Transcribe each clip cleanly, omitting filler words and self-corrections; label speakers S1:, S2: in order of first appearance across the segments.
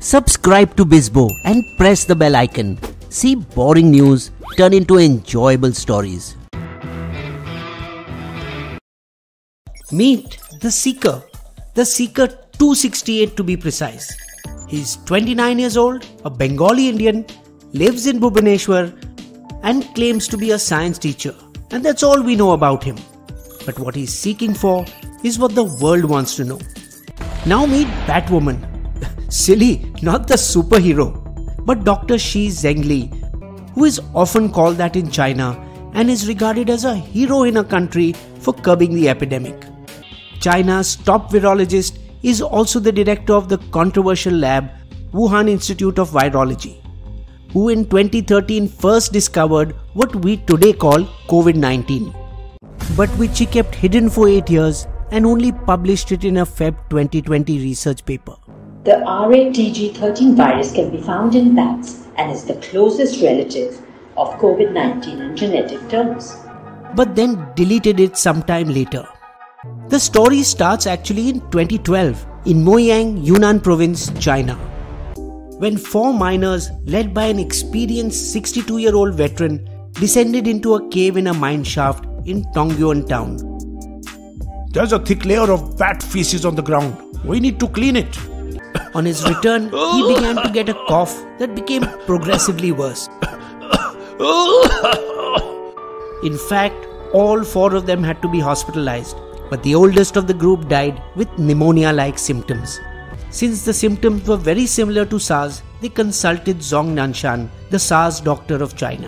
S1: Subscribe to Bizbo and press the bell icon. See boring news turn into enjoyable stories. Meet The Seeker 268 to be precise. He's 29 years old, a Bengali Indian, lives in Bhubaneswar and claims to be a science teacher. And that's all we know about him. But what he's seeking for is what the world wants to know. Now meet Batwoman. Silly, not the superhero, but Dr. Shi Zhengli, who is often called that in China and is regarded as a hero in a country for curbing the epidemic. China's top virologist is also the director of the controversial lab Wuhan Institute of Virology, who in 2013 first discovered what we today call COVID-19, but which he kept hidden for 8 years and only published it in a Feb 2020 research paper.
S2: The RATG13 virus can be found in bats and is the closest relative of COVID-19 in genetic terms.
S1: But then deleted it sometime later. The story starts actually in 2012 in Moyang, Yunnan province, China, when 4 miners led by an experienced 62-year-old veteran descended into a cave in a mine shaft in Tongyuan town.
S3: There's a thick layer of bat feces on the ground. We need to clean it.
S1: On his return, he began to get a cough that became progressively worse. In fact, all 4 of them had to be hospitalized, but the oldest of the group died with pneumonia-like symptoms. Since the symptoms were very similar to SARS, they consulted Zhong Nanshan, the SARS doctor of China.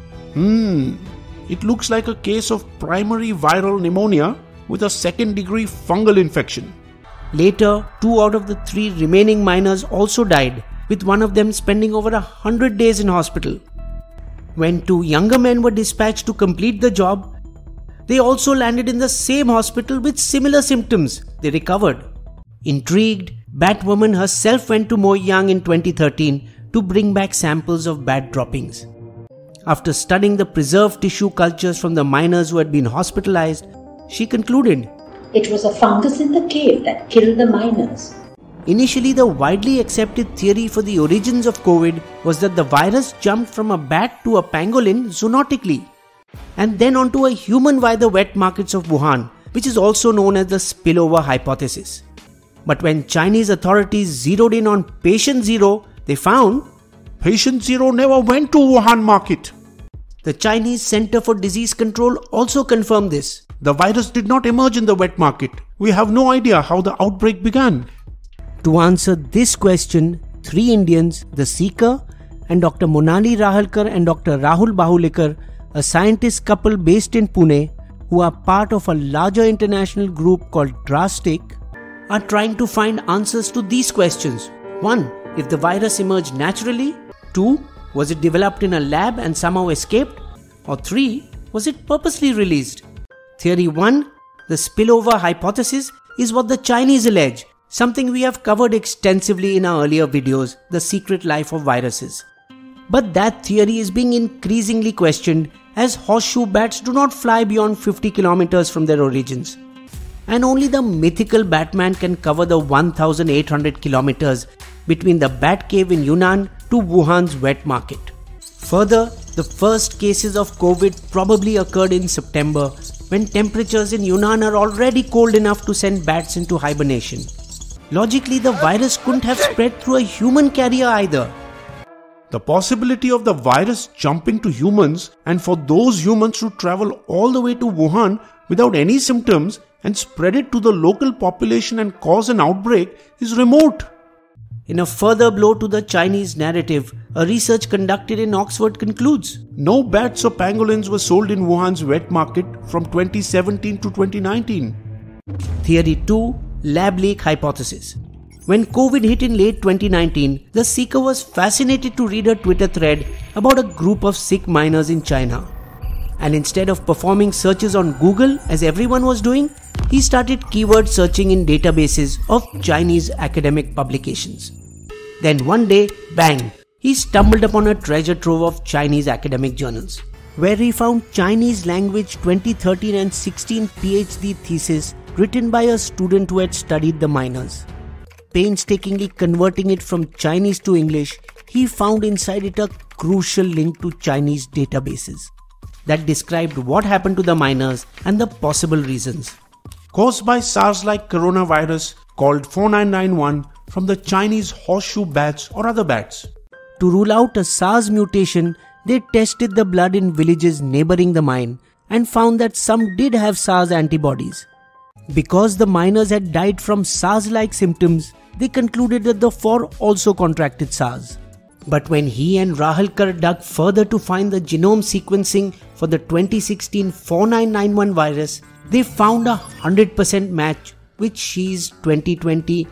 S3: It looks like a case of primary viral pneumonia with a 2nd-degree fungal infection.
S1: Later, 2 out of the 3 remaining miners also died, with one of them spending over 100 days in hospital. When 2 younger men were dispatched to complete the job, they also landed in the same hospital with similar symptoms. They recovered. Intrigued, Batwoman herself went to Moyang in 2013 to bring back samples of bat droppings. After studying the preserved tissue cultures from the miners who had been hospitalized, she concluded,
S2: it was a fungus in the cave that killed the miners.
S1: Initially, the widely accepted theory for the origins of COVID was that the virus jumped from a bat to a pangolin zoonotically, and then onto a human via the wet markets of Wuhan, which is also known as the spillover hypothesis. But when Chinese authorities zeroed in on patient 0, they found
S3: patient 0 never went to Wuhan market.
S1: The Chinese Center for Disease Control also confirmed this.
S3: The virus did not emerge in the wet market. We have no idea how the outbreak began.
S1: To answer this question, 3 Indians, The Seeker and Dr. Monali Rahalkar and Dr. Rahul Bahulikar, a scientist couple based in Pune, who are part of a larger international group called Drastic, are trying to find answers to these questions. 1. If the virus emerged naturally. 2. Was it developed in a lab and somehow escaped? Or 3. Was it purposely released? Theory 1, the spillover hypothesis, is what the Chinese allege, something we have covered extensively in our earlier videos, The Secret Life of Viruses. But that theory is being increasingly questioned as horseshoe bats do not fly beyond 50 kilometers from their origins. And only the mythical Batman can cover the 1,800 kilometers between the bat cave in Yunnan to Wuhan's wet market. Further, the first cases of COVID probably occurred in September, when temperatures in Yunnan are already cold enough to send bats into hibernation. Logically, the virus couldn't have spread through a human carrier either.
S3: The possibility of the virus jumping to humans and for those humans to travel all the way to Wuhan without any symptoms and spread it to the local population and cause an outbreak is remote.
S1: In a further blow to the Chinese narrative, a research conducted in Oxford concludes
S3: no bats or pangolins were sold in Wuhan's wet market from 2017 to 2019.
S1: Theory 2, lab leak hypothesis. When COVID hit in late 2019, The Seeker was fascinated to read a Twitter thread about a group of sick miners in China. And instead of performing searches on Google as everyone was doing, he started keyword searching in databases of Chinese academic publications. Then one day, bang, he stumbled upon a treasure trove of Chinese academic journals, where he found Chinese language 2013 and 16 PhD thesis written by a student who had studied the miners. painstakingly converting it from Chinese to English, he found inside it a crucial link to Chinese databases that described what happened to the miners and the possible reasons.
S3: Caused by SARS-like coronavirus called 4991 from the Chinese horseshoe bats or other bats.
S1: To rule out a SARS mutation, they tested the blood in villages neighboring the mine and found that some did have SARS antibodies. Because the miners had died from SARS-like symptoms, they concluded that the four also contracted SARS. But when he and Rahalkar dug further to find the genome sequencing for the 2016 4991 virus, they found a 100% match with Xi's 2020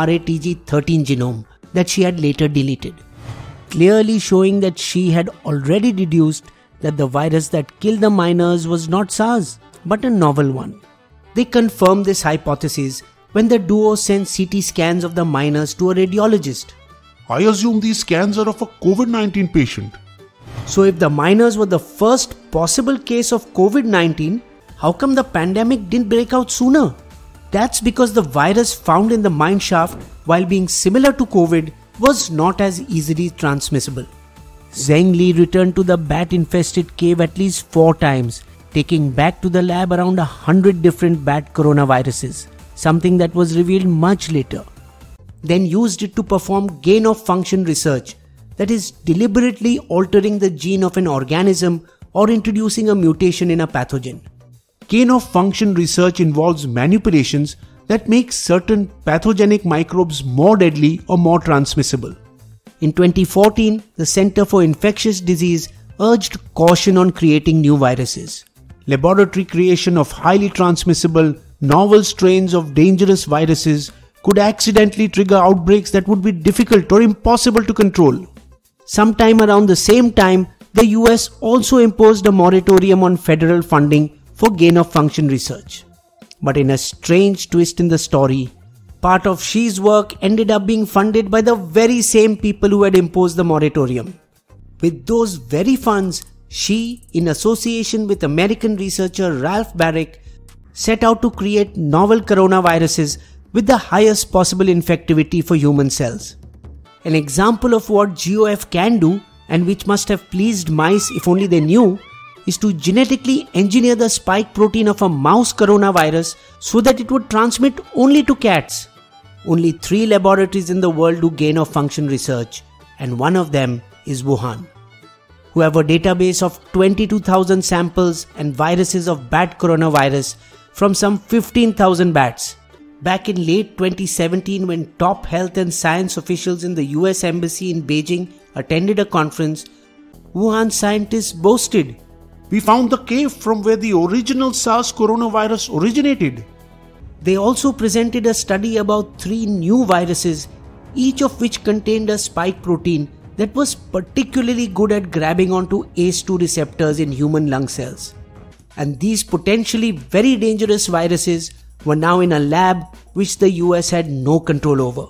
S1: RATG13 genome that she had later deleted, clearly showing that Xi had already deduced that the virus that killed the miners was not SARS, but a novel one. They confirmed this hypothesis when the duo sent CT scans of the miners to a radiologist.
S3: I assume these scans are of a COVID-19 patient.
S1: So if the miners were the first possible case of COVID-19, how come the pandemic didn't break out sooner? That's because the virus found in the mine shaft, while being similar to COVID, was not as easily transmissible. Zheng Li returned to the bat-infested cave at least 4 times, taking back to the lab around 100 different bat coronaviruses, something that was revealed much later. Then used it to perform gain-of-function research, that is, deliberately altering the gene of an organism or introducing a mutation in a pathogen. Gain-of-function research involves manipulations that make certain pathogenic microbes more deadly or more transmissible. In 2014, the Center for Infectious Disease urged caution on creating new viruses. Laboratory creation of highly transmissible, novel strains of dangerous viruses could accidentally trigger outbreaks that would be difficult or impossible to control. Sometime around the same time, the US also imposed a moratorium on federal funding for gain-of-function research. But in a strange twist in the story, part of Xi's work ended up being funded by the very same people who had imposed the moratorium. With those very funds, Xi, in association with American researcher Ralph Baric, set out to create novel coronaviruses with the highest possible infectivity for human cells. An example of what GOF can do, and which must have pleased mice if only they knew, is to genetically engineer the spike protein of a mouse coronavirus so that it would transmit only to cats. Only 3 laboratories in the world do gain-of-function research, and one of them is Wuhan, who have a database of 22,000 samples and viruses of bat coronavirus from some 15,000 bats. Back in late 2017, when top health and science officials in the US Embassy in Beijing attended a conference, Wuhan scientists boasted,
S3: "We found the cave from where the original SARS coronavirus originated."
S1: They also presented a study about 3 new viruses, each of which contained a spike protein that was particularly good at grabbing onto ACE2 receptors in human lung cells. And these potentially very dangerous viruses were now in a lab which the US had no control over.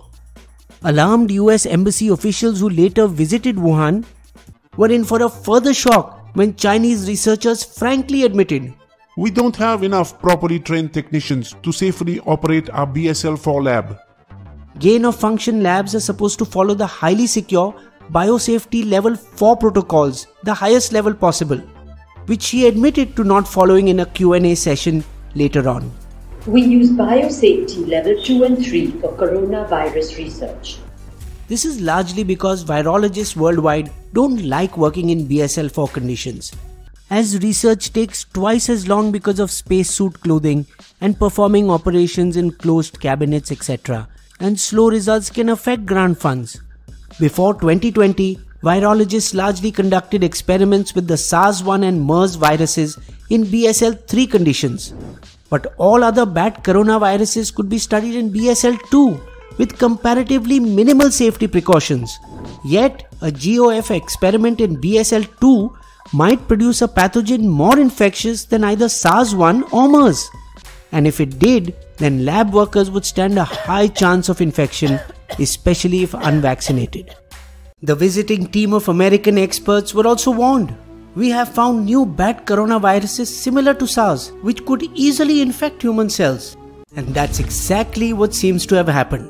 S1: Alarmed US Embassy officials who later visited Wuhan were in for a further shock when Chinese researchers frankly admitted,
S3: "We don't have enough properly trained technicians to safely operate our BSL-4 lab."
S1: Gain-of-function labs are supposed to follow the highly secure biosafety level 4 protocols, the highest level possible, which he admitted to not following in a Q&A session later on.
S2: We use biosafety level 2 and 3 for coronavirus research.
S1: This is largely because virologists worldwide don't like working in BSL-4 conditions, as research takes twice as long because of spacesuit clothing and performing operations in closed cabinets, etc., and slow results can affect grant funds. Before 2020, virologists largely conducted experiments with the SARS-1 and MERS viruses in BSL-3 conditions. But all other bat coronaviruses could be studied in BSL-2 with comparatively minimal safety precautions. Yet, a GOF experiment in BSL-2 might produce a pathogen more infectious than either SARS-1 or MERS. And if it did, then lab workers would stand a high chance of infection, especially if unvaccinated. The visiting team of American experts were also warned. "We have found new bat coronaviruses similar to SARS, which could easily infect human cells." And that's exactly what seems to have happened.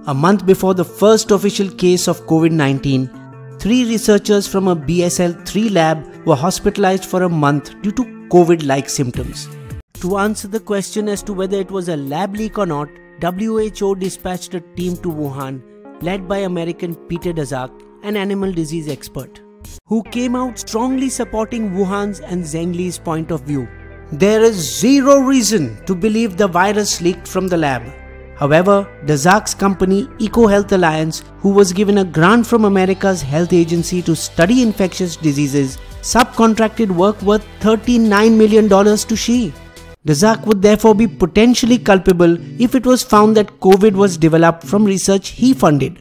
S1: A month before the first official case of COVID-19, 3 researchers from a BSL-3 lab were hospitalized for a month due to COVID-like symptoms. To answer the question as to whether it was a lab leak or not, WHO dispatched a team to Wuhan led by American Peter Daszak, an animal disease expert, who came out strongly supporting Wuhan's and Zheng Li's point of view. There is zero reason to believe the virus leaked from the lab. However, Daszak's company EcoHealth Alliance, who was given a grant from America's health agency to study infectious diseases, subcontracted work worth $39 million to Xi. Daszak would therefore be potentially culpable if it was found that COVID was developed from research he funded.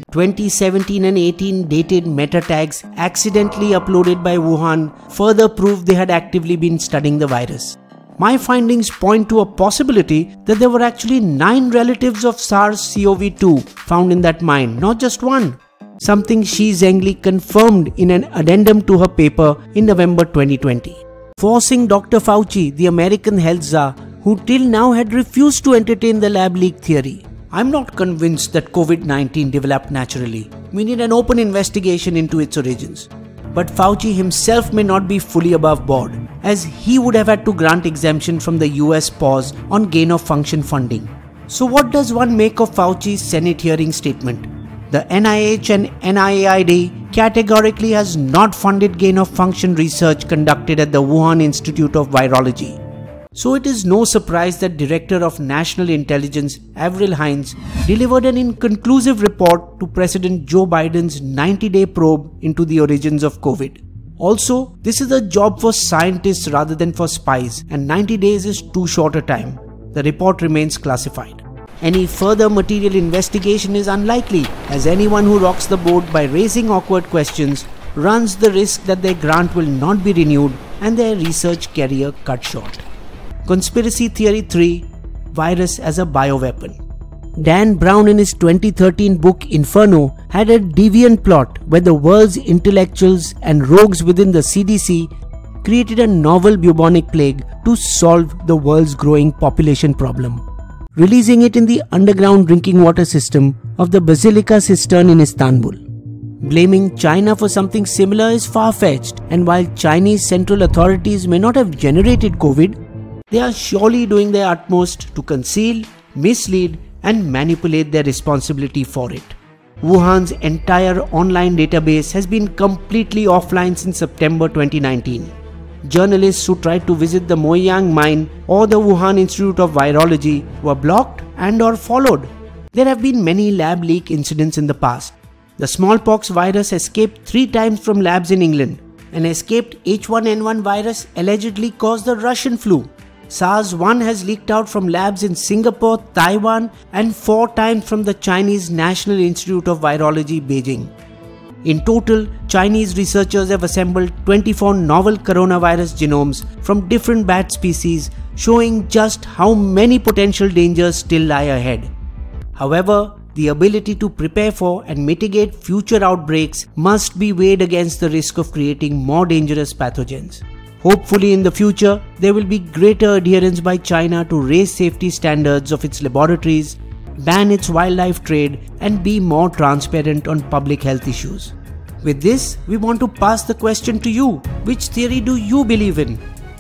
S1: 2017 and 18 dated meta tags accidentally uploaded by Wuhan further proved they had actively been studying the virus. My findings point to a possibility that there were actually 9 relatives of SARS-CoV-2 found in that mine, not just one. Something Xi Zhengli confirmed in an addendum to her paper in November 2020. Forcing Dr. Fauci, the American health czar, who till now had refused to entertain the lab leak theory. I'm not convinced that COVID-19 developed naturally. We need an open investigation into its origins. But Fauci himself may not be fully above board, as he would have had to grant exemption from the US pause on gain-of-function funding. So what does one make of Fauci's Senate hearing statement? The NIH and NIAID categorically has not funded gain-of-function research conducted at the Wuhan Institute of Virology. So it is no surprise that Director of National Intelligence Avril Haines delivered an inconclusive report to President Joe Biden's 90-day probe into the origins of COVID. Also, this is a job for scientists rather than for spies, and 90 days is too short a time. The report remains classified. Any further material investigation is unlikely, as anyone who rocks the boat by raising awkward questions runs the risk that their grant will not be renewed and their research career cut short. Conspiracy Theory 3: Virus as a Bioweapon. Dan Brown in his 2013 book Inferno had a deviant plot where the world's intellectuals and rogues within the CDC created a novel bubonic plague to solve the world's growing population problem, releasing it in the underground drinking water system of the Basilica Cistern in Istanbul. Blaming China for something similar is far-fetched, and while Chinese central authorities may not have generated COVID, they are surely doing their utmost to conceal, mislead, and manipulate their responsibility for it. Wuhan's entire online database has been completely offline since September 2019. Journalists who tried to visit the Moyang mine or the Wuhan Institute of Virology were blocked and/or followed. There have been many lab leak incidents in the past. The smallpox virus escaped 3 times from labs in England. An escaped H1N1 virus allegedly caused the Russian flu. SARS-1 has leaked out from labs in Singapore, Taiwan, and 4 times from the Chinese National Institute of Virology, Beijing. In total, Chinese researchers have assembled 24 novel coronavirus genomes from different bat species, showing just how many potential dangers still lie ahead. However, the ability to prepare for and mitigate future outbreaks must be weighed against the risk of creating more dangerous pathogens. Hopefully in the future, there will be greater adherence by China to raise safety standards of its laboratories, ban its wildlife trade, and be more transparent on public health issues. With this, we want to pass the question to you. Which theory do you believe in?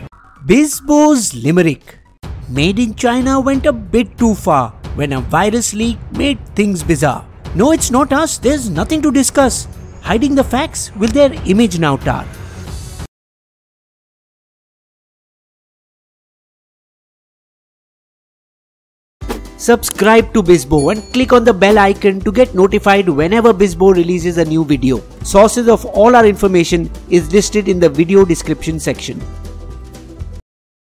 S1: Bizbo's Limerick. Made in China went a bit too far when a virus leak made things bizarre. No, it's not us. There's nothing to discuss. Hiding the facts will their image now tar. Subscribe to Bizbo and click on the bell icon to get notified whenever Bizbo releases a new video. Sources of all our information is listed in the video description section.